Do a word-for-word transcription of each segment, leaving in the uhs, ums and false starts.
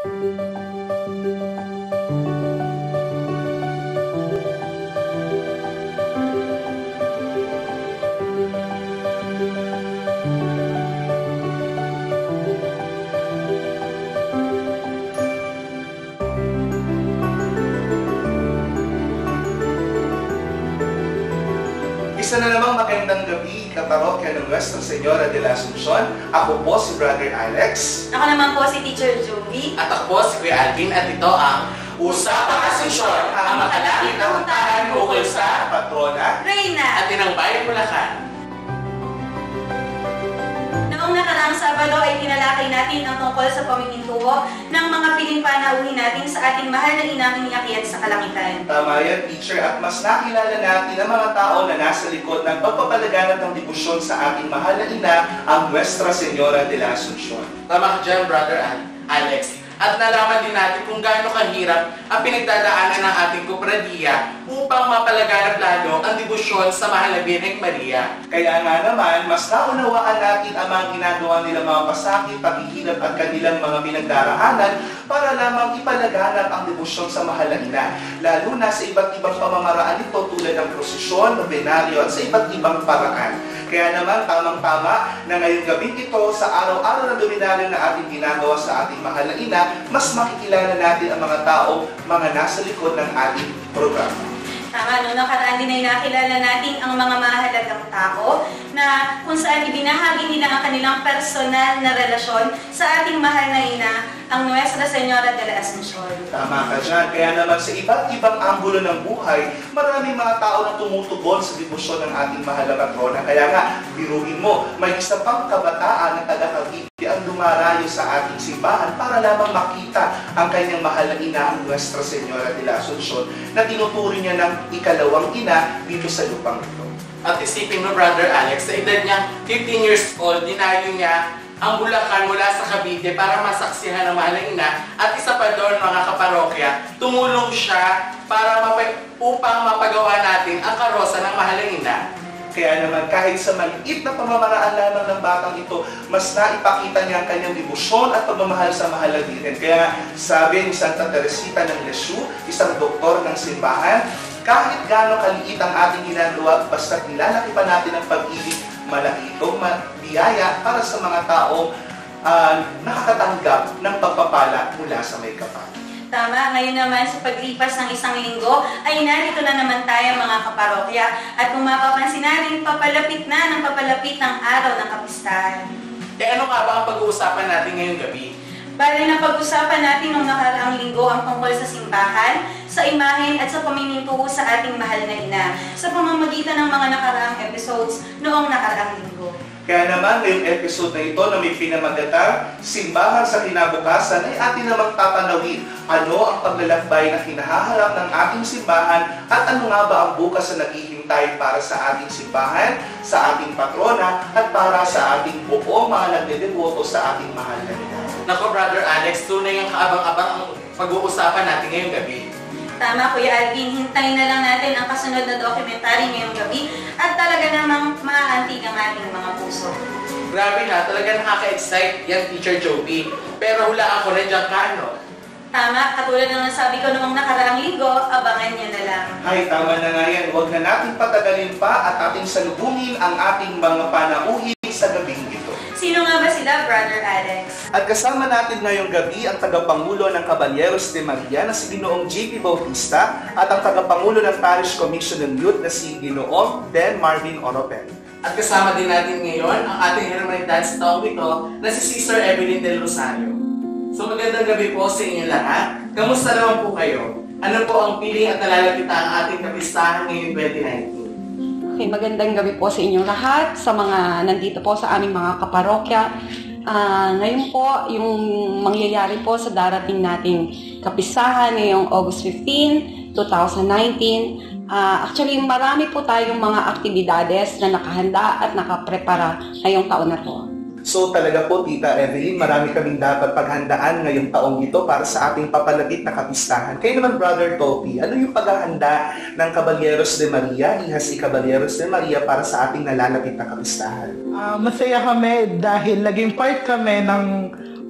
Isa na namang magandang gabi, kaparokya ng Nuestra Señora de la Asunción. Ako po si Brother Alex. Ako naman po si Teacher Jovi. At ako po si Kuya Alvin at ito ang Usapang Asunción, ang makalapit na puntahan ukol sa Patrona Reyna at Inang Bayang Bulacan. Noong nakaraang Sabado ay tinalakay natin ang tungkol sa pamimintuho ng mga piling panauhin natin sa ating mahal na inang iniakyat sa kalangitan. Tama yan, teacher, at mas nakilala natin ang mga tao na nasa likod ng pagpapalaganap ng debosyon sa ating mahal na ina, ang Nuestra Señora de la Asunción. Tama ka dyan, Brother Alex. At nalaman din natin kung gaano kahirap ang pinagdadaanan ng ating kupradiya upang mapalaganap lalo ang debosyon sa mahal na Birheng Maria. Kaya nga naman, mas naunawaan natin ang mga ginagawa nilang mga pasakit, paghihirap at kanilang mga pinagdaraanan para lamang ipalaganap ang debosyon sa mahal na ina. Lalo na sa iba't ibang pamamaraan nito tulad ng prosesyon, nobenaryo at sa iba't ibang paraan. Kaya naman, tamang-tama na ngayong gabi ito sa araw-araw na dominaryo na ating ginagawa sa ating mahal na ina, mas makikilala natin ang mga tao, mga nasa likod ng ating programa. Tama, no? Nakaraan din ay nakilala natin ang mga mahalagang tao na kung saan ibinahagi nila ang kanilang personal na relasyon sa ating mahal na ina, ang Nuestra Señora de la Asunción. Tama ka dyan. Kaya naman sa iba't ibang anggulo ng buhay, maraming mga tao na tumutugon sa debosyon ng ating mahal na patrona. Kaya nga, biruin mo, may isa pang kabataan na taga-Cavite ang dumarayo sa ating simbahan para lamang makita ang kanyang mahal na ina, ang Nuestra Señora de la Asunción, na tinuturi niya ng ikalawang ina dito sa lupang ito. At isipin mo, Brother Alex, sa edad niyang fifteen years old, dinayo niya ang Bulacan mula sa Cavite para masaksihan ang mahal na ina. At isa pa doon, mga kaparokya, tumulong siya para mapa upang mapagawa natin ang karosa ng mahal na ina. Kaya naman, kahit sa maliit na pamamaraan lamang ng batang ito, mas naipakita niya ang kanyang debosyon at pagmamahal sa mahal na Birhen. Kaya sabi ni Santa Teresita ng Lisieux, isang doktor ng simbahan, kahit gaano kaliit ang ating ginagawa, basta nilalaki pa natin ang pag-ibig, malaki itong biyaya para sa mga taong uh, nakakatanggap ng pagpapala mula sa may kapal. Tama, ngayon naman sa paglipas ng isang linggo ay narito na naman tayo mga kaparokya at kung mapapansin natin, papalapit na ng papalapit ng araw ng kapistahan. E ano nga ba ang pag-uusapan natin ngayong gabi? Bale na pag-usapan natin nung nakaraang linggo ang tungkol sa simbahan, sa imahen at sa pamimintuho sa ating mahal na ina sa pamamagitan ng mga nakaraang episodes noong nakaraang linggo. Kaya naman, ngayong episode na ito na may pinamagatang simbahan sa kinabukasan ay atin namang tatanawin ano ang paglalakbay na hinahaharap ng ating simbahan at ano nga ba ang bukas na naghihintay para sa ating simbahan, sa ating patrona at para sa ating buong mga nagdedeboto sa ating mahal na ina. Nako, Brother Alex, tunay ang kaabang-abang ang pag-uusapan natin ngayong gabi. Tama, Kuya Alvin. Hintayin na lang natin ang kasunod na documentary ngayong gabi at talaga namang maaantig ang ating mga puso. Grabe na, talaga nakaka-excite yan, Teacher Jovi. Pero hulaan ko rin dyan ka, ano? Tama, katulad ng nasabi ko noong nakaraang linggo, abangan niyo na lang. Ay, tama na nga yan. Huwag na natin patagalin pa at ating salubungin ang ating mga panauhin sa gabing ito. Sino nga ba sila, Brother Alex? At kasama natin ngayong gabi ang tagapangulo ng Caballeros de Maria na si Ginoong J P Bautista at ang tagapangulo ng Parish Commission ng Youth na si Ginoong Ben Marvin Oropel. At kasama din natin ngayon ang ating hermanidad sa taong ito na si Sister Evelyn Del Rosario. So magandang gabi po sa inyo lahat. Kamusta naman po kayo? Ano po ang piling at nalalapit ang ating kapistahan ngayong twenty nineteen? Okay, magandang gabi po sa inyong lahat, sa mga nandito po sa aming mga kaparokya. Uh, ngayon po, yung mangyayari po sa darating nating kapistahan ngayong August fifteenth, twenty nineteen. Uh, actually, marami po tayong mga aktibidades na nakahanda at nakaprepara ngayong taon na po. So talaga po, Tita Evelyn, marami kaming dapat paghandaan ngayong taong ito para sa ating papalapit na kapistahan. Kayo naman, Brother Topi, ano yung paghahanda ng Caballeros de Maria, ihas si Caballeros de Maria para sa ating nalalapit na kapistahan? Uh, masaya kami dahil naging part kami ng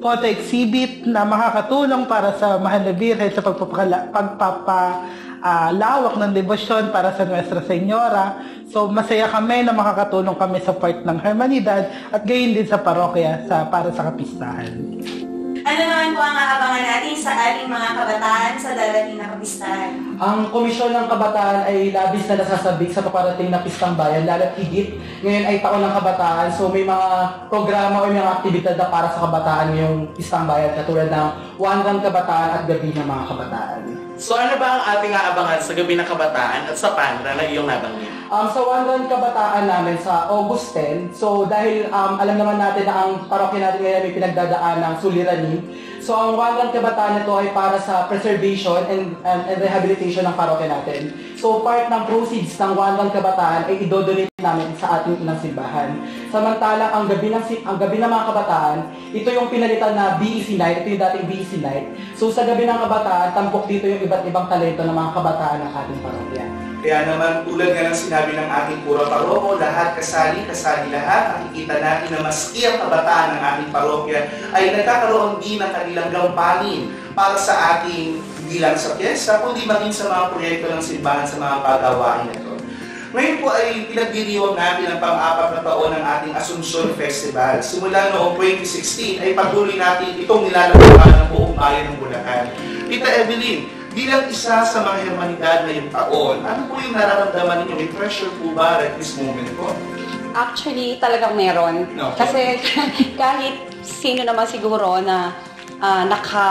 photo exhibit na makakatulong para sa Mahal na Birhen sa pagpapakala- pagpapa ah, lawak ng debosyon para sa Nuestra Señora. So masaya kami na makakatulong kami sa part ng Hermanidad at gayon din sa parokya sa, para sa kapistahan. Ano naman po ang aabangan natin sa ating mga kabataan sa darating na kapistahan? Ang Komisyon ng Kabataan ay labis na nasasabik sa paparating na Pistang Bayan, lalo't higit. Ngayon ay taon ng kabataan, so may mga programa o may mga aktibidad na para sa kabataan ngayong Pistang Bayan, katulad ng One Run Kabataan at Gabi ng mga Kabataan. So ano ba ang ating aabangan sa Gabi ng Kabataan at sa Panra na iyong nabanggit? Um, sa One Run Kabataan namin sa August tenth, so dahil um, alam naman natin na ang parokya natin ngayon may pinagdadaan ng suliranin, so ang One Run Kabataan nito ay para sa preservation and, and, and rehabilitation ng parokya natin. So part ng proceeds ng One Run Kabataan ay idodonate namin sa ating inang simbahan. Samantalang ang gabi ng ang gabi ng mga kabataan, ito yung pinalitan na B E C night, ito yung dating B E C night. So sa gabi ng kabataan, tampok dito yung iba't ibang talento ng mga kabataan ng ating parokya. Kaya naman, tulad nga ng sinabi ng ating pura paroko, lahat kasali, kasali lahat. Nakikita natin na maski ang kabataan ng ating parokya ay nagkakaroon din ng kanilang gampanin para sa ating, hindi lang sa pyesa, kundi maging sa mga proyekto ng simbahan sa mga pagawain na ito. Ngayon po ay pinagdiriwang natin ang pang-apat na taon ng ating Asuncion Festival. Simula noong twenty sixteen ay patuloy natin itong nilalagawa ng buong bayan ng Bulacan. Tita Evelyn, bilang isa sa mga Hermanidad ngayong taon, ano po yung nararamdaman ninyo? May pressure po ba at this moment po? Actually, talagang meron. Okay. Kasi kahit sino naman siguro na ah, naka,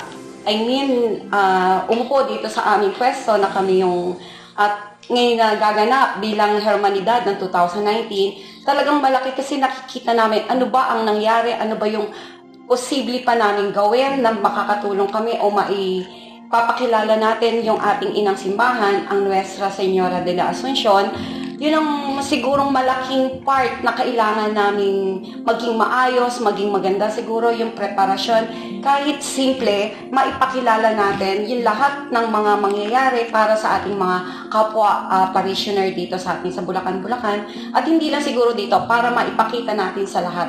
I mean, ah, umupo dito sa aming pwesto na kami yung at ngayon na gaganap bilang Hermanidad ng two thousand nineteen, talagang malaki kasi nakikita namin ano ba ang nangyari, ano ba yung posible pa namin gawin na makakatulong kami o mai papakilala natin yung ating inang simbahan, ang Nuestra Señora de la Asuncion. Yun ang sigurong malaking part na kailangan namin maging maayos, maging maganda siguro yung preparasyon. Kahit simple, maipakilala natin yung lahat ng mga mangyayari para sa ating mga kapwa uh, parishioner dito sa ating sa Bulacan, Bulacan. At hindi lang siguro dito, para maipakita natin sa lahat.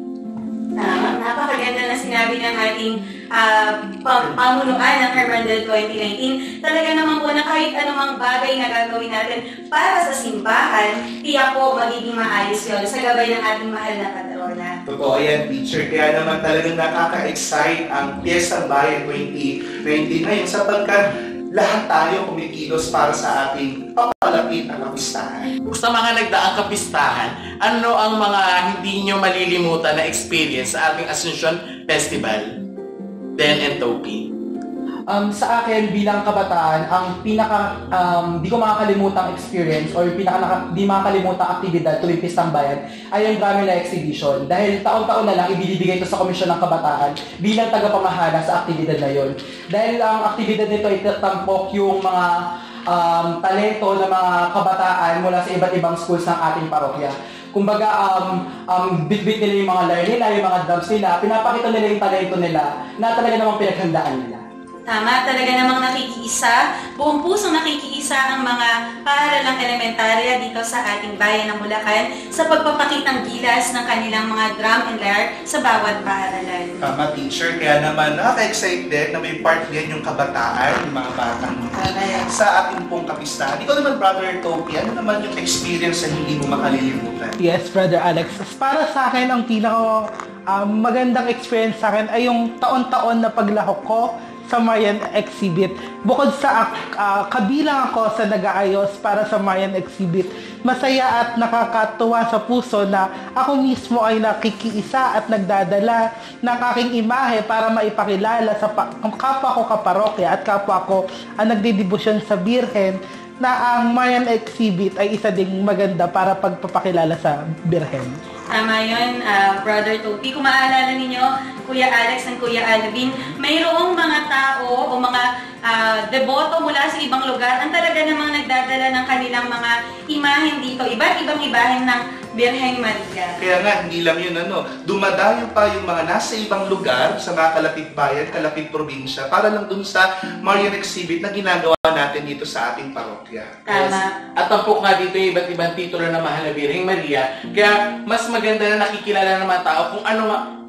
Tama. Napakaganda na sinabi ng ating uh, pamunuan ng Hermanidad twenty nineteen. Talaga naman po na kahit anumang bagay na gagawin natin para sa simbahan, tiyak po magiging maayos yun sa gabay ng ating mahal na patrona. Totoo yan, teacher. Kaya naman talagang nakaka-excite ang Piestang Bayan twenty nineteen ngayon sapagkat lahat tayo kumikilos para sa ating papalapit na kapistahan. Sa mga nagdaang kapistahan, ano ang mga hindi nyo malilimutan na experience sa ating Asuncion Festival? Den and Topi. Um, sa akin bilang kabataan, ang pinaka um, di ko makakalimutang experience or pinaka naka, di makakalimutang aktibidad tuwing Pistang Bayan ay yung Drumila Exhibition. Dahil taon-taon na lang ibinibigay ito sa Komisyon ng Kabataan bilang tagapamahala sa aktibidad na yon. Dahil ang aktibidad nito ay tampok yung mga um, talento ng mga kabataan mula sa iba't ibang schools ng ating parokya. Kumbaga, um, um, bit-bit nila yung mga lyre nila, yung mga drums nila, pinapakita nila yung talento nila na talaga namang pinaghandaan nila. Tama, talaga namang nakikiisa, buong pusong nakikiisa ang mga paaralang elementarya dito sa ating bayan ng Bulacan sa pagpapakitang gilas ng kanilang mga drum and lyre sa bawat paaralan. Tama, teacher. Kaya naman nakaka-excite din na may part din yung kabataan, yung mga batang Correct. sa ating pong kapistahan. Ikaw naman, Brother Topi, ano naman yung experience na hindi mo makalilimutan? Yes, Brother Alex. Para sa akin, ang pinaka um, magandang experience sa akin ay yung taon-taon na paglahok ko sa Marian Exhibit. Bukod sa uh, kabilang ako sa nag-aayos para sa Marian Exhibit, masaya at nakakatuwa sa puso na ako mismo ay nakikiisa at nagdadala ng aking imahe para maipakilala sa pa- kapwa ko kaparokya at kapwa ko ang nagdedebosyon sa Birhen na ang Marian Exhibit ay isa ding maganda para pagpapakilala sa Birhen. Tama yun, uh, Brother Topi. Kung maalala ninyo, Kuya Alex and Kuya Alvin, mayroong mga tao o mga uh, deboto mula sa ibang lugar ang talaga namang nagdadala ng kanilang mga imahen dito. Iba't ibang imahen ng Birhen Maria. Kaya nga, hindi lang yun, ano, dumadayo pa yung mga nasa ibang lugar, sa mga kalapit bayan, kalapit probinsya, para lang dun sa Marian Exhibit na ginagawa natin dito sa ating parokya. Tama. At tampok nga dito yung iba't ibang titulo ng Mahal na Birheng Maria. Kaya mas maganda na nakikilala ng mga tao kung ano nga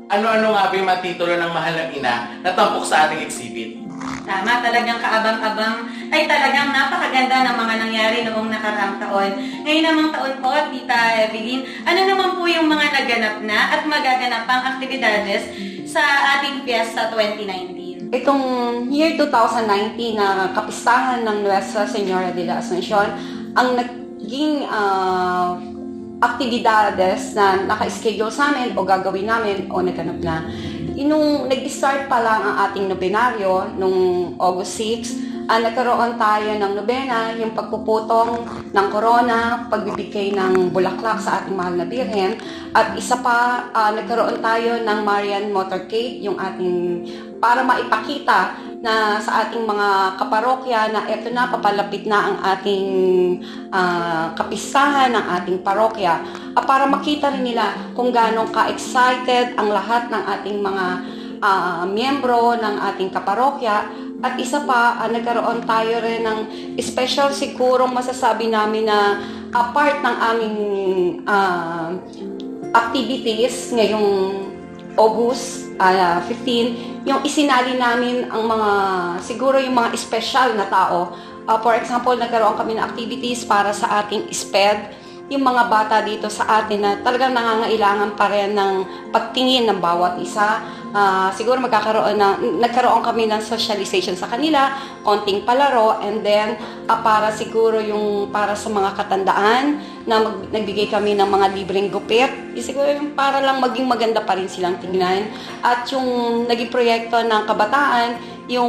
ano-ano nga ba yung matitulo ng mahal ng ina na tampok sa ating exhibit? Tama, talagang kaabang-abang ay talagang napakaganda ng mga nangyari noong nakaraang taon. Ngayon namang taon po, Tita Evelyn, ano naman po yung mga naganap na at magaganap pang aktibidades sa ating Fiesta twenty nineteen? Itong year two thousand nineteen na kapistahan ng Nuestra Señora de la Asunción, ang naging uh, aktibidades na naka-schedule sa amin o gagawin namin o naganap na. Nung nag-start pa lang ang ating nobenaryo, nung August sixth, uh, nagkaroon tayo ng nobena, yung pagpuputong ng corona, pagbibigay ng bulaklak sa ating mahal na birhen, at isa pa, uh, nagkaroon tayo ng Marian Motorcade, yung ating, para maipakita na sa ating mga kaparokya na eto na, papalapit na ang ating uh, kapistahan ng ating parokya, uh, para makita rin nila kung gaano ka-excited ang lahat ng ating mga uh, miyembro ng ating kaparokya. At isa pa, uh, nagkaroon tayo rin ng special sigurong masasabi namin na uh, part ng aming uh, activities ngayong August uh, fifteen, yung isinali namin ang mga, siguro yung mga special na tao. Uh, for example, nagkaroon kami ng activities para sa ating S P E D, yung mga bata dito sa atin na talagang nangangailangan pa rin ng pagtingin ng bawat isa. Uh, siguro magkakaroon na, nagkaroon kami ng socialization sa kanila, konting palaro, and then uh, para siguro yung para sa mga katandaan na mag, nagbigay kami ng mga libreng gupit, siguro yung para lang maging maganda pa rin silang tingnan. At yung naging proyekto ng kabataan, yung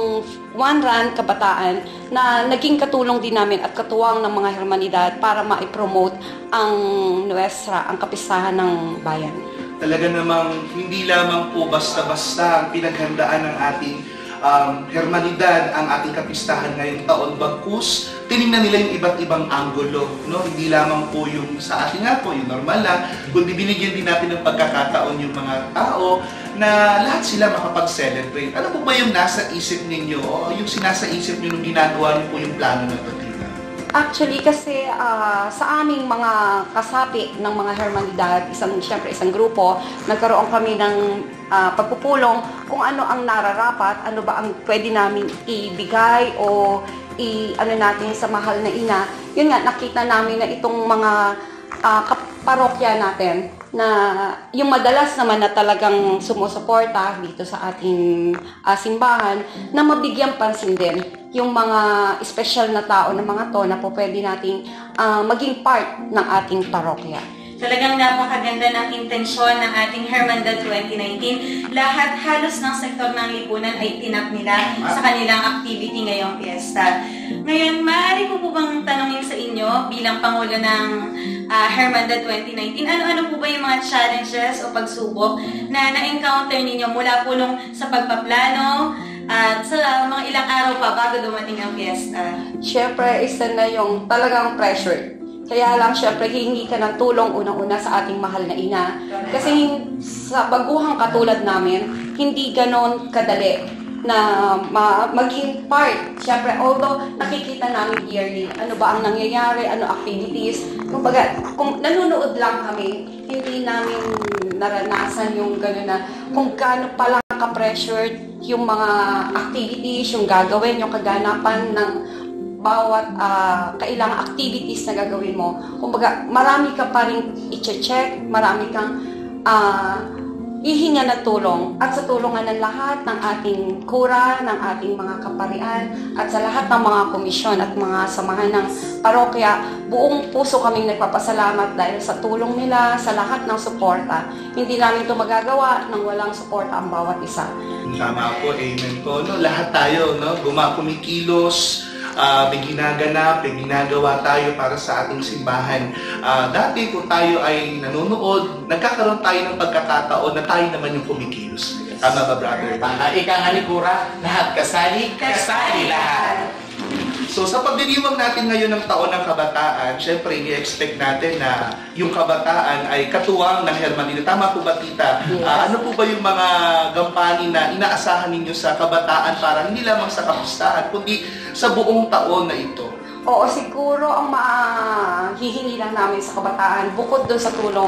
One Run Kabataan, na naging katulong din namin at katuwang ng mga hermanidad para ma-promote ang Nuestra, ang kapistahan ng bayan. Talaga namang hindi lamang po basta-basta ang pinaghandaan ng ating um, hermanidad, ang ating kapistahan ngayong taon, bagkus tinignan nila yung iba't ibang anggulo, no? Hindi lamang po yung sa atin nga po, yung normal lang, kundi binigyan din natin ng pagkakataon yung mga tao na lahat sila makapag-celebrate. Ano po ba yung nasa isip ninyo o yung sinasa isip niyo nung ginagawa niyo po yung plano na ito? Actually, kasi uh, sa aming mga kasapi ng mga hermanidad, isang, siyempre isang grupo, nagkaroon kami ng uh, pagpupulong kung ano ang nararapat, ano ba ang pwede namin ibigay o i, ano natin sa mahal na ina. Yun nga, nakita namin na itong mga uh, parokya natin, na yung madalas naman na talagang sumusuporta dito sa ating uh, simbahan, na mabigyan pansin din yung mga special na tao na mga to na po pwede nating uh, maging part ng ating parokya. Talagang napakaganda ng intensyon ng ating Hermandad twenty nineteen. Lahat halos ng sektor ng lipunan ay tinap nila sa kanilang activity ngayong fiesta. Ngayon, maaari ko po bang tanongin sa inyo bilang Pangulo ng uh, Hermandad twenty nineteen, ano-ano po ba yung mga challenges o pagsubok na na-encounter ninyo mula po nung sa pagpaplano at sa mga ilang araw pa bago dumating ang fiesta? Siyempre, isa na yung talagang pressure. Kaya lang, syempre, hihingi ka ng tulong unang-una sa ating mahal na ina. Kasi sa baguhang katulad namin, hindi ganon kadali na ma- maging part. Syempre, although nakikita namin yearly, ano ba ang nangyayari, ano activities. Kumbaga, kung nanonood lang kami, hindi namin naranasan yung gano'n na kung gaano pala ka-pressured yung mga activities, yung gagawin, yung kaganapan ng bawat uh, kailangang activities na gagawin mo. Kumbaga, marami ka pa rin i-check, marami kang uh, ihinga na tulong. At sa tulungan ng lahat ng ating kura, ng ating mga kaparian, at sa lahat ng mga komisyon at mga samahan ng parokya, buong puso kaming nagpapasalamat dahil sa tulong nila, sa lahat ng suporta. Hindi namin ito magagawa nang walang suporta ang bawat isa. Tama po, amen po. No? Lahat tayo, no? Gumakumikilos, Uh, may ginaganap, may ginagawa tayo para sa ating simbahan. Uh, dati kung tayo ay nanonood, nagkakaroon tayo ng pagkakataon na tayo naman yung kumikilos. Tama ba, brother? Tama. Ika nga ni Kura, lahat kasali, kasali lahat. So sa pagdiriwang natin ngayon ng taon ng kabataan, syempre i-expect natin na yung kabataan ay katuwang ng hermanidad. Tama po ba, tita? Yes. Uh, ano po ba yung mga gampanin na inaasahan ninyo sa kabataan para hindi lamang sa kapistahan, kundi sa buong taon na ito? Oo, siguro ang mahihingi lang namin sa kabataan, bukod doon sa tulong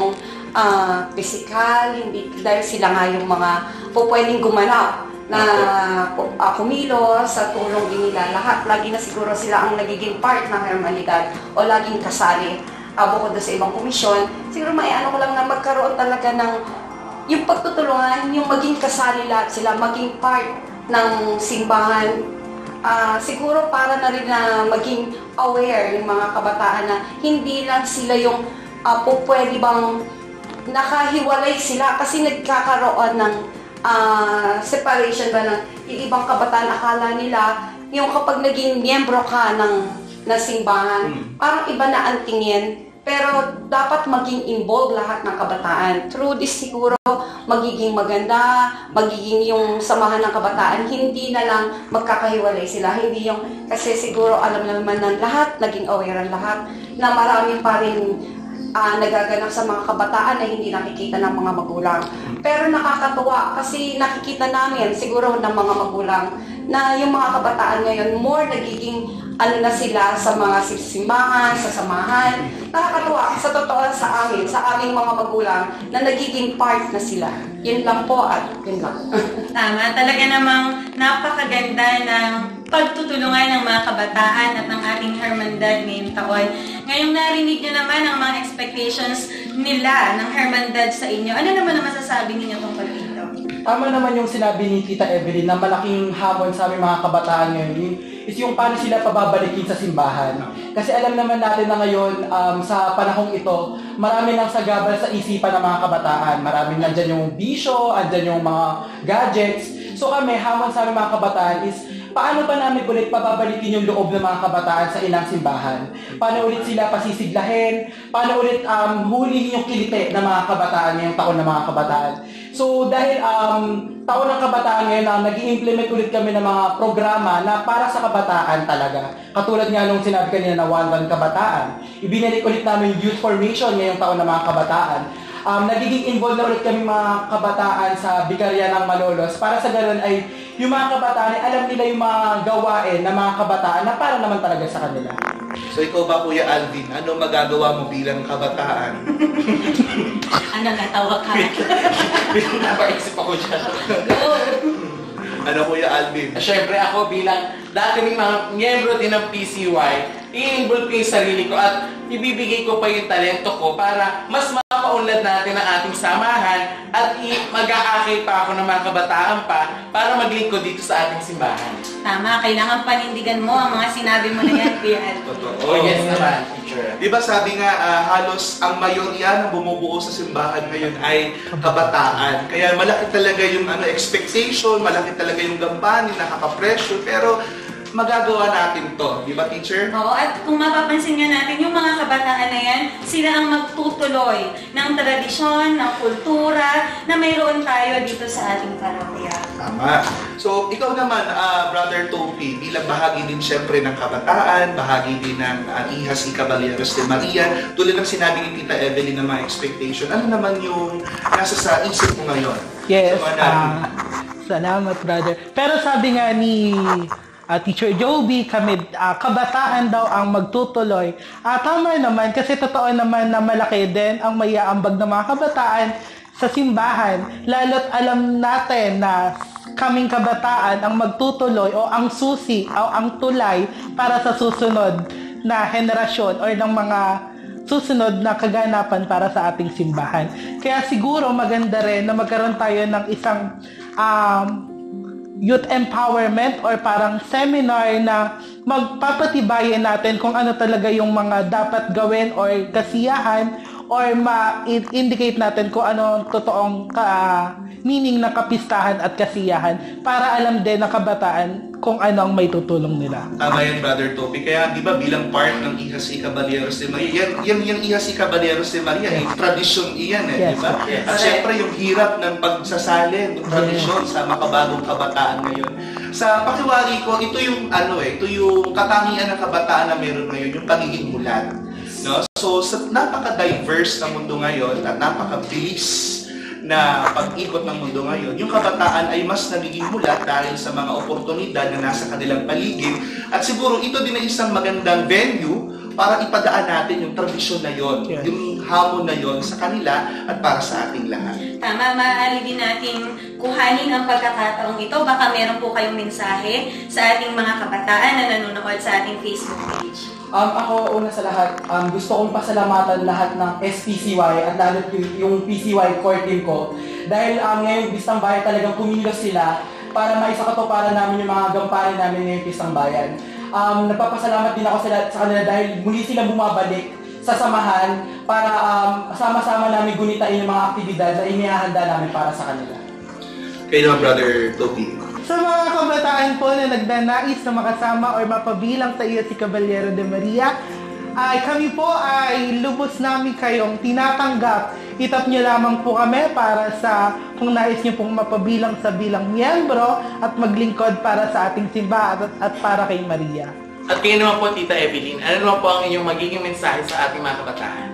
ah, physical, hindi dahil sila nga yung mga po pwedeng gumanap na uh, kumilos sa tulong din nila. Lahat, lagi na siguro sila ang nagiging part ng hermanidad o laging kasali. Uh, bukod doon sa ibang komisyon, siguro may ano ko lang na magkaroon talaga ng yung pagtutulungan, yung maging kasali lahat sila, maging part ng simbahan. Uh, siguro para na rin na maging aware yung mga kabataan na hindi lang sila yung uh, po pwede bang nakahiwalay sila kasi nagkakaroon ng uh, separation ba ng yung ibang kabataan. Akala nila yung kapag naging miyembro ka ng, ng simbahan, parang iba na ang tingin. Pero dapat maging involved lahat ng kabataan. Through this siguro, magiging maganda, magiging yung samahan ng kabataan, hindi na lang magkakahiwalay sila. Hindi yung, kasi siguro alam naman ng lahat, naging aware ang lahat, na marami pa rin uh, nagaganap sa mga kabataan na hindi nakikita ng mga magulang. Pero nakakatuwa kasi nakikita namin, siguro ng mga magulang, na yung mga kabataan ngayon, more nagiging ano na sila sa mga simbahan, sa samahan. Nakakatuwa sa totoo sa amin, sa aming mga magulang, na nagiging part na sila. Yun lang po at yun lang. Tama, talaga namang napakaganda ng pagtutulungan ng mga kabataan at ng ating hermandad ngayong taon. Ngayong narinig nyo naman ang mga expectations nila ng hermandad sa inyo. Ano naman ang masasabi ninyo tungkol dito? Tama naman yung sinabi ni Tita Evelyn na malaking hamon sa aming mga kabataan ngayon is yung paano sila pababalikin sa simbahan. Kasi alam naman natin na ngayon, um, sa panahong ito, marami nang sagabal sa isipan ng mga kabataan. Marami nandyan yung bisyo, andyan yung mga gadgets. So kami, hamon sa aming mga kabataan is paano ba namin ulit pababalikin yung loob ng mga kabataan sa ilang simbahan? Paano ulit sila pasisiglahin? Paano ulit um, hulihin yung kilite ng mga kabataan ngayong taon ng mga kabataan? So dahil um, taon ng kabataan ngayon, uh, nag-i-implement ulit kami ng mga programa na para sa kabataan talaga. Katulad nga nung sinabi kanina na One One Kabataan. Ibinalik ulit namin youth formation ngayong taon ng mga kabataan. Um, nagiging involved na ulit kami mga kabataan sa Bigarya ng Malolos para sa ganun ay yung mga kabataan ay alam nila yung mga gawain ng mga kabataan na para naman talaga sa kanila. So ikaw ba, Kuya Alvin, ano magagawa mo bilang kabataan? Ano, natawa ka? Napaisip ako dyan. Ano, Kuya Alvin? Siyempre ako bilang dati ng mga miyembro din ng P C Y, i-involve ko yung sarili ko at ibibigay ko pa yung talento ko para mas mapaunlad natin ang ating samahan at mag-aakay pa ako ng mga kabataan pa para maglingkod dito sa ating simbahan. Tama, kailangan panindigan mo ang mga sinabi mo na yan, Kuya Alvin. Totoo. Oh, yes naman, teacher. Di ba sabi nga, uh, halos ang mayorya na bumubuo sa simbahan ngayon ay kabataan. Kaya malaki talaga yung ano, expectation, malaki talaga yung gampanin, nakaka-pressure, pero magagawa natin to. Di ba, teacher? Oo, at kung mapapansin nga natin, yung mga kabataan na yan, sila ang magtutuloy ng tradisyon, ng kultura na mayroon tayo dito sa ating parokya. Tama. So, ikaw naman, uh, Brother Topi, bilang bahagi din siyempre ng kabataan, bahagi din ng uh, Ihas y Caballeros de Maria, tulad ng sinabi ni Tita Evelyn ng mga expectation, ano naman yung nasa sa isip mo ngayon? Yes, Sa mga ah, natin? salamat brother. Pero sabi nga ni uh, Teacher Joby, kami uh, kabataan daw ang magtutuloy. Ah, tama naman kasi totoo naman na malaki din ang maiaambag ng mga kabataan sa simbahan. Lalo't alam natin na kaming kabataan ang magtutuloy o ang susi o ang tulay para sa susunod na henerasyon o ng mga susunod na kaganapan para sa ating simbahan. Kaya siguro maganda rin na magkaroon tayo ng isang um, youth empowerment or parang seminar na magpapatibayin natin kung ano talaga yung mga dapat gawin or kasiyahan or ma-indicate natin kung ano ang totoong ka meaning ng kapistahan at kasiyahan para alam din ng kabataan kung ano ang may tutulong nila. Tama yan, Brother Topi. Kaya, di ba, bilang part ng Ihas y Caballeros de Maria, yan, yan yung Ihas y Caballeros de Maria, eh, tradisyon iyan, eh, Yes. di ba? Yes. At syempre, yung hirap ng pagsasalin, ng tradisyon sa makabagong kabataan ngayon. Sa pakiwari ko, ito yung, ano eh, ito yung katangian ng kabataan na meron ngayon, yung pagiging mulat. No? So, sa napaka-diverse na mundo ngayon at napaka-bilis na pag-ikot ng mundo ngayon, yung kabataan ay mas nagiging mulat dahil sa mga oportunidad na nasa kanilang paligid. At siguro ito din ay isang magandang venue para ipadaan natin yung tradisyon na yon. Yes. Yung hamon na yon sa kanila at para sa ating lahat. Tama, maaari din natin kuhanin ang pagkakataong ito. Baka meron po kayong mensahe sa ating mga kabataan na nanonood sa ating Facebook page. Um, ako, una sa lahat, um, gusto kong pasalamatan lahat ng S P C Y at lalo yung, yung P C Y core team ko. Dahil um, ngayong Pistang Bayan talagang kumilos sila para maisakatuparan namin yung mga gampanin namin ngayong Pistang Bayan. Um, nagpapasalamat din ako sila, sa kanila dahil muli sila bumabalik sa samahan para um, sama-sama namin gunitain yung mga aktibidad na inihahanda namin para sa kanila. Kayo naman, Brother Toby. Sa mga kabataan po na nagnanais na makasama o mapabilang sa iyo si Caballero de Maria, ay kami po ay lubos namin kayong tinatanggap. Itap nyo lamang po kami para sa kung nais nyo pong mapabilang sa bilang miyembro at maglingkod para sa ating simbahan at, at para kay Maria. At kayo naman po, Tita Evelyn, ano naman po ang inyong magiging mensahe sa ating mga kabataan?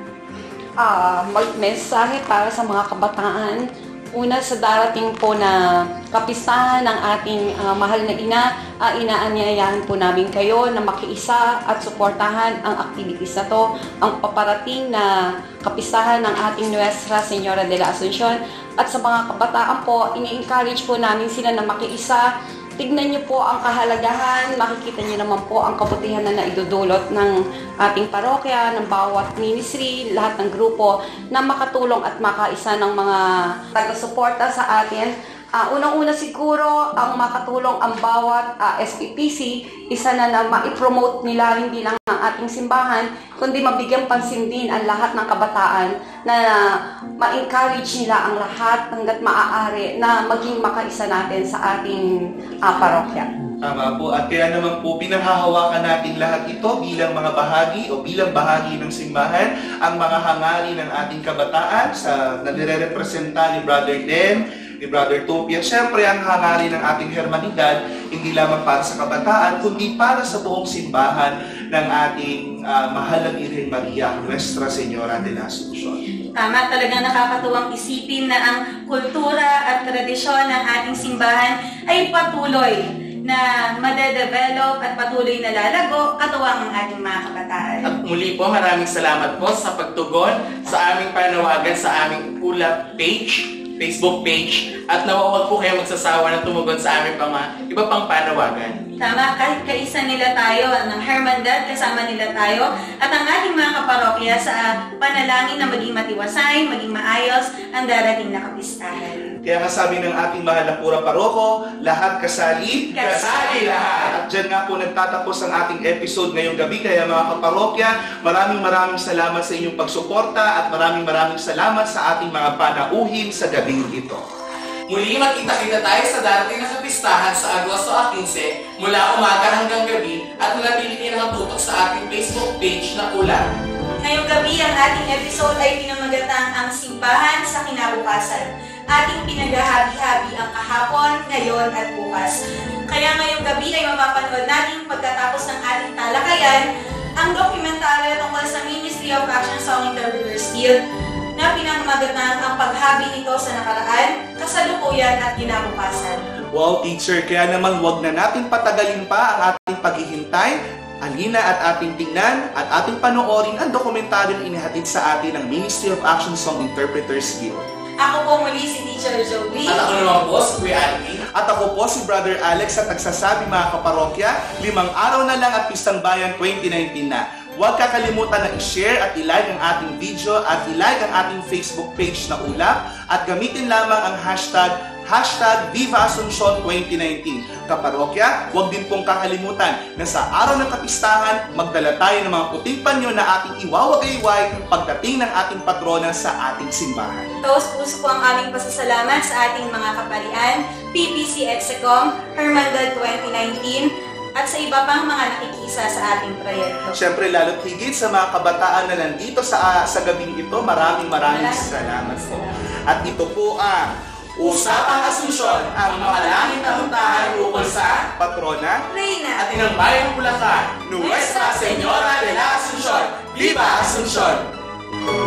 Ah, mag-mensahe para sa mga kabataan. Una, sa darating po na kapistahan ng ating uh, mahal na ina, uh, inaanyayahan po namin kayo na makiisa at suportahan ang activities na to. Ang paparating na kapistahan ng ating Nuestra Señora de la Asunción. At sa mga kabataan po, ini-encourage po namin sila na makiisa. Tignan niyo po ang kahalagahan, makikita niyo naman po ang kabutihan na naidudulot ng ating parokya, ng bawat ministry, lahat ng grupo na makatulong at makaisa ng mga taga-suporta sa atin. Uh, unang-una siguro, ang makatulong ang bawat uh, S P P C, isa na na ma-promote nila hindi lang ang ating simbahan, kundi mabigyan pansin din ang lahat ng kabataan na ma-encourage nila ang lahat hanggat maaari na maging makaisa natin sa ating uh, parokya. Tama po. At kaya naman po, pinanghahawakan natin lahat ito bilang mga bahagi o bilang bahagi ng simbahan, ang mga hangarin ng ating kabataan sa nire-representa ni Brother Den, ni Brother Toby. At syempre, ang hangarin ng ating hermanidad, hindi lamang para sa kabataan, kundi para sa buong simbahan ng ating uh, mahal na Birhen Maria, Nuestra Señora de la Asunción. Tama, talagang nakakatuwang isipin na ang kultura at tradisyon ng ating simbahan ay patuloy na madedevelop at patuloy na lalago katuwang ang ating mga kabataan. At muli po, maraming salamat po sa pagtugon sa aming panawagan sa aming ulap page, Facebook page, at nawawag po kayo magsasawa na tumugon sa aming pang iba pang panawagan. Tama, kahit kaisa nila tayo, ng hermandad, kasama nila tayo, at ang ating mga kaparokya sa panalangin na maging matiwasay, maging maayos ang darating na kapistahan. Kaya nga sabi ng ating mahal na pura paroko, lahat kasali, kasali lahat. At dyan nga po nagtatapos ang ating episode ngayong gabi. Kaya mga kaparokya, maraming maraming salamat sa inyong pagsuporta at maraming maraming salamat sa ating mga panauhin sa gabing ito. Muli magkita-kita tayo sa darating na kapistahan sa Agosto fifteen mula umaga hanggang gabi at manatili kayo nakatutok sa ating Facebook page na Ulap. Ngayong gabi, ang ating episode ay pinamagatang ang simbahan sa kinabukasan. Ating pinaghahabi-habi ang kahapon, ngayon at bukas. Kaya ngayong gabi ay mapapanood natin pagkatapos ng ating talakayan ang dokumentaryo tungkol sa Ministry of Action Song Interpreters Guild na pinamagatan ang paghabi nito sa nakaraan, kasalukuyan at kinabukasan. Wow, teacher, kaya naman wag na natin patagalin pa ang ating paghihintay. Halina at ating tingnan at ating panoorin ang dokumentaryong inihatid sa atin ng Ministry of Action Song Interpreters Guild. Ako po muli si Teacher Joey. At ako naman po si Kuya Alvin. At ako po si Brother Alex at nagsasabi mga kaparokya, limang araw na lang at Pistang Bayan twenty nineteen na. Huwag kakalimutan na i-share at i-like ang ating video at i-like ang ating Facebook page na Ulap at gamitin lamang ang hashtag hashtag Viva Asuncion twenty nineteen. Kaparokya, huwag din pong kakalimutan na sa araw ng kapistahan, magdala tayo ng mga puting panyo na ating iwawagayway pagdating ng ating patrona sa ating simbahan. Taos puso po ang aming pasasalamat sa ating mga kaparian, P P C Execom, Hermandad twenty nineteen, at sa iba pang mga nakikiisa sa ating proyekto. Siyempre, lalo't higit sa mga kabataan na nandito sa, sa gabing ito, maraming maraming salamat po. At ito po ang Usapang Asuncion, ang makalangit na puntahan ukol sa patrona Reyna at inang bayang Bulacan, Nuestra Señora de la Asunción. Viva Asuncion!